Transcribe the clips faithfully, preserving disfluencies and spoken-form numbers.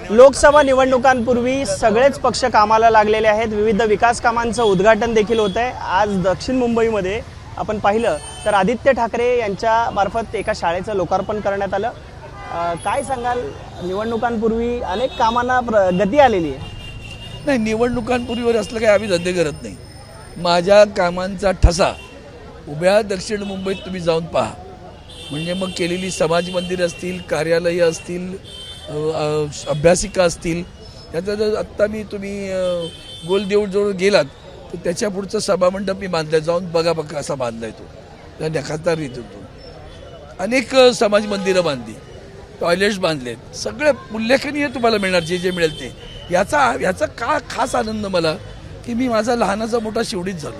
लोकसभा निवडणुकांपूर्वी सगळेच पक्ष कामाला लागलेले आहेत। विविध विकास कामांचं उद्घाटन देखील होत आहे। आज दक्षिण मुंबईमध्ये आपण पाहिलं तर आदित्य ठाकरे यांच्या मार्फत एका शाळेचं लोकार्पण करण्यात आलं। काय सांगाल, निवडणुकांपूर्वी अनेक कामांना गती आलेली आहे? नाही, निवडणुकांपूर्वीवर असलं काय आम्ही धंदे करत नाही। माझ्या कामांचा ठसा उभ्या दक्षिण मुंबईत तुम्ही जाऊन पहा, म्हणजे मग केलेली समाज मंदिर असतील, कार्यालय असतील, अभ्यासिका असतील, त्याचा जर आत्ता मी तुम्ही गोलदेऊळ जवळ गेलात तर त्याच्या पुढचं सभामंडप मी बांधलं, जाऊन बघा बघा कसा बांधलाय तो, त्या नखातार येतो तो। अनेक समाज मंदिरं बांधली, टॉयलेट्स बांधलेत, सगळे उल्लेखनीय तुम्हाला मिळणार जे जे मिळेल ते। याचा याचा का खास आनंद मला की मी माझा लहानाचा मोठा शिवडीत झालो।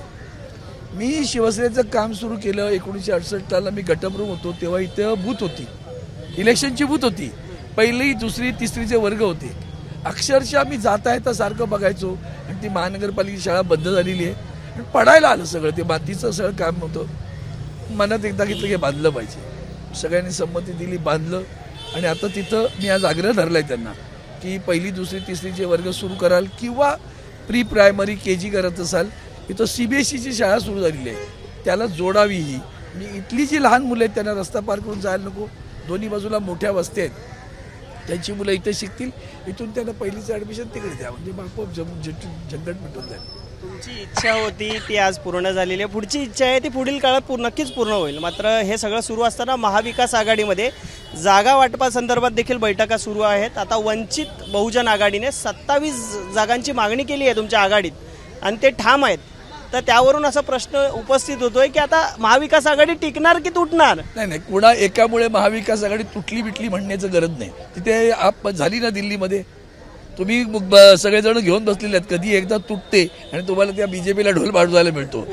मी शिवसेनेचं काम सुरू केलं एकोणीसशे अडुसष्टला, मी गटप्रमुख होतो तेव्हा इथं बूथ होती, इलेक्शनची बूथ होती, पहिली दुसरी तिसरीचे वर्ग होते। अक्षरशः मी जाता येता सारखं बघायचो, आणि ती महानगरपालिकेची शाळा बंद झालेली आहे, पडायला आलं सगळं, ते मातीचं सगळं काम होतं। मनात एकदा घेतलं की बांधलं पाहिजे, सगळ्यांनी संमती दिली, बांधलं। आणि आता तिथं मी आज आग्रह धरला आहे त्यांना की पहिली दुसरी तिसरीचे वर्ग सुरू कराल, किंवा प्री प्रायमरी के जी करत असाल, इथं सी बी एस सीची शाळा सुरू झालेली आहे, त्याला जोडावी ही। मी इथली जी लहान मुलं आहेत त्यांना रस्ता पार करून जायला नको, दोन्ही बाजूला मोठ्या वस्त्या आहेत, त्यांची मुलं इथे शिकतील, इथून त्यांना पहिलीचं ॲडमिशन तिकडे द्या, म्हणजे बाप झंझट मिटून जाईल। तुमची इच्छा होती ती आज पूर्ण झालेली आहे, पुढची इच्छा आहे ती पुढील काळात पूर्ण नक्कीच पूर्ण होईल। मात्र हे सगळं सुरू असताना महाविकास आघाडीमध्ये जागा वाटपासंदर्भात देखील बैठका सुरू आहेत। आता वंचित बहुजन आघाडीने सत्तावीस जागांची मागणी केली आहे तुमच्या आघाडीत, आणि ते ठाम आहेत, तर त्यावरून असा प्रश्न उपस्थित होतोय की आता महाविकास आघाडी टिकणार की तुटणार? नाही नाही, कुणा एकामुळे महाविकास आघाडी तुटली बिटली म्हणण्याचं गरज नाही। तिथे आप झाली ना दिल्लीमध्ये, तुम्ही सगळेजण घेऊन बसलेले आहेत, कधी एकदा तुटते आणि तुम्हाला त्या बीजेपीला ढोल वाजवायला मिळतो।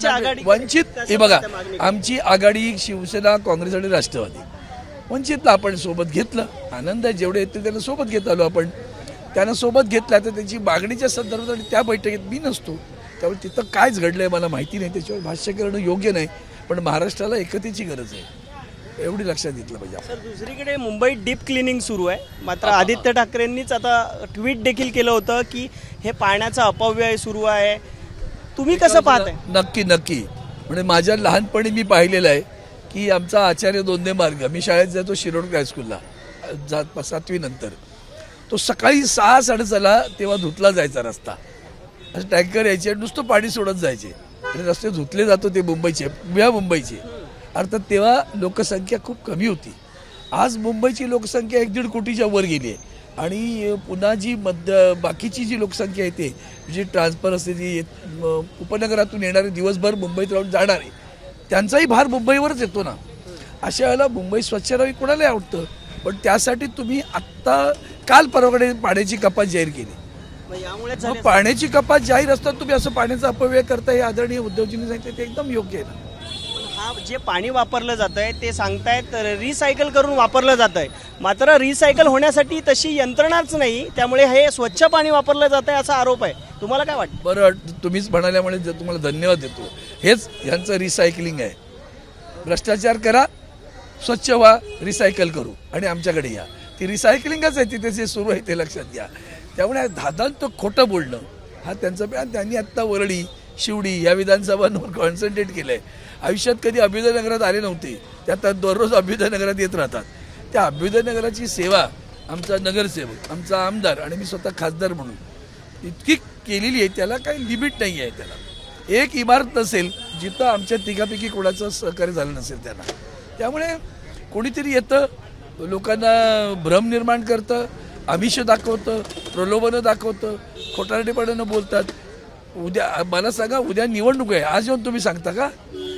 वंचित हे बघा, आमची आघाडी शिवसेना, काँग्रेस आणि राष्ट्रवादी, वंचितला आपण सोबत घेतलं, आनंद आहे, जेवढे येते त्यांना सोबत घेत आलो आपण, त्यांना सोबत घेतलं। तर त्यांची मागणीच्या संदर्भात आणि त्या बैठकीत मी नसतो, त्यामुळे तिथं कायच घडलंय मला माहिती नाही, त्याच्यावर भाष्य करणं योग्य नाही। पण महाराष्ट्राला एकतेची गरज आहे, एवढी लक्षात घेतलं पाहिजे। सर, दुसरीकडे मुंबईत डीप क्लिनिंग सुरू आहे, मात्र आदित्य ठाकरेंनीच आता ट्विट देखील केलं होतं की हे पाण्याचा अपव्यय सुरू आहे, तुम्ही कसं पाहताय? नक्की नक्की, म्हणजे माझ्या लहानपणी मी पाहिलेलं आहे की आमचा आचार्य दोंदे मार्ग, मी शाळेत जातो शिरोडकर हायस्कूलला जात सातवी नंतर, तो सकाळी सहा साडेसहाला तेव्हा धुतला जायचा रस्ता, असं टँकर यायचे, नुसतं पाणी सोडत जायचे, आणि रस्ते धुतले जातो ते मुंबईचे, पुण्या मुंबईचे। अर्थात तेव्हा लोकसंख्या खूप कमी होती, आज मुंबईची लोकसंख्या एक दीड कोटीच्या वर गेली आहे, आणि पुन्हा जी मध्य बाकीची जी लोकसंख्या येते, जी ट्रान्सफर असते, जी उपनगरातून येणारे, दिवसभर मुंबईत राहून जाणारे, त्यांचाही भार मुंबईवरच येतो ना। अशा वेळेला मुंबई स्वच्छ राहावी कोणाला आवडतं, पण त्यासाठी तुम्ही आत्ता काल परवाकडे पाण्याची कपात जाहीर केली, यामुळे पाण्याची कपात जाहीर असतात तुम्ही असं पाण्याचा अपव्यय करता, हे आदरणीय उद्योगजींनी सांगितलं, ते एकदम योग्य आहे ना। हा, जे पाणी वापरलं जात आहे ते सांगतायत रिसायकल करून वापरलं जात आहे, मात्र रिसायकल होण्यासाठी तशी यंत्रणाच नाही, त्यामुळे हे स्वच्छ पाणी वापरलं जात आहे असा आरोप आहे। तुम्हाला काय वाटतं? बरं, तुम्हीच म्हणाल्यामुळे तुम्हाला धन्यवाद देतो। हेच यांचं रिसायकलिंग आहे, भ्रष्टाचार करा, स्वच्छ व्हा, रिसायकल करू, आणि आमच्याकडे या, ती रिसायकलिंगच आहे, तिथे जे सुरू आहे ते लक्षात घ्या। त्यामुळे धादांत खोटं बोलणं हा त्यांचा, त्यांनी आत्ता वरळी, शिवडी या विधानसभांवर कॉन्सन्ट्रेट केलं आहे। आयुष्यात कधी अभ्युदयनगरात आले नव्हते, त्यात दररोज अभ्युदयनगरात येत राहतात। त्या अभ्युदयनगराची सेवा आमचा नगरसेवक, आमचा आमदार आणि मी स्वतः खासदार म्हणून इतकी केलेली आहे, त्याला काही लिमिट नाही आहे। त्याला एक इमारत नसेल जिथं आमच्या तिघापैकी कोणाचं सहकार्य झालं नसेल त्यांना। त्यामुळे कोणीतरी येतं, लोकांना भ्रम निर्माण करतं, आमिष दाखवतं, प्रलोभनं दाखवतं, खोटारडेपणानं बोलतात। उद्या मला सांगा, उद्या निवडणूक आहे, आज येऊन तुम्ही सांगता का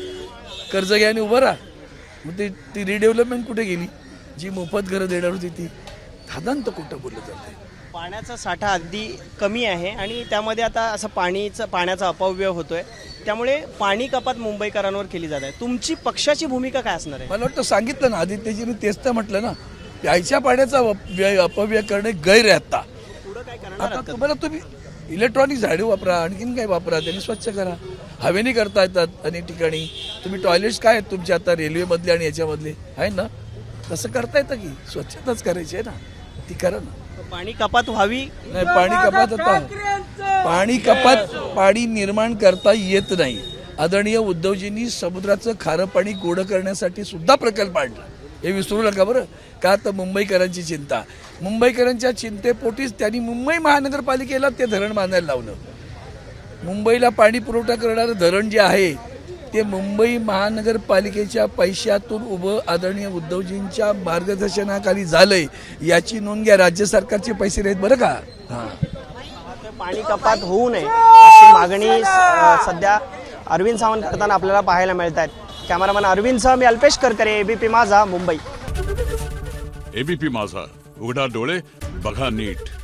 कर्ज घ्या आणि उभं राहा? मग ती ती रिडेव्हलपमेंट कुठे गेली, जी मोफत घरं देणार होती ती? धादांत कुठं बोललं जातं? पाण्याचा साठा अगदी कमी आहे, आणि त्यामध्ये आता असं पाणीचं पाण्याचा अपव्यय होतोय, त्यामुळे पाणी कपात मुंबईकरांवर केली जात आहे। तुमची पक्षाची भूमिका काय असणार आहे? मला वाटतं सांगितलं ना आदित्यजीने, तेच तर म्हटलं ना, प्यायच्या पाण्याचा व्यय अपव्यय करणे गैर आहे। आता पुढं काय करणार? आता तुम्हाला तुम्ही इलेक्ट्रॉनिक झाडू वापरा, आणखीन काय वापरा, त्यांनी स्वच्छ करा, हवेने करता येतात अनेक ठिकाणी। तुम्ही टॉयलेट्स काय आहेत तुमच्या आता रेल्वेमधले आणि याच्यामधले आहे ना, तसं करता येतं की, स्वच्छताच करायची आहे ना, ती करा ना। पाणी कपात व्हावी. नाही, पाणी कपात आता पाणी कपात पाणी निर्माण करता येत नाही. आदरणीय उद्धवजींनी समुद्राचं खारं पाणी गोड करण्यासाठी सुद्धा प्रकल्प आणला, हे विसरू नका बरं. का तर मुंबईकरांची चिंता, मुंबईकरांच्या चिंतेपोटीच त्यांनी मुंबई महानगरपालिकेला ते धरण बांधायला लावलं. मुंबईला पाणी पुरवठा करणारं धरण जे आहे ते मुंबई महानगरपालिकेच्या पैशातून उभं आदरणीय उद्धवजींच्या मार्गदर्शनाखाली झालंय, याची नोंद घ्या. राज्य सरकारचे पैसे नाहीत बरं का. हां, पाणी कपात होऊ नये अशी मागणी अ, सध्या अरविंद सावंत करताना आपल्याला पाहायला मिळत आहेत. कॅमेरामॅन अरविंदसह मी अल्पेश करकरे, एबीपी माझा, मुंबई. एबीपी माझा, उघडा डोळे बघा नीट.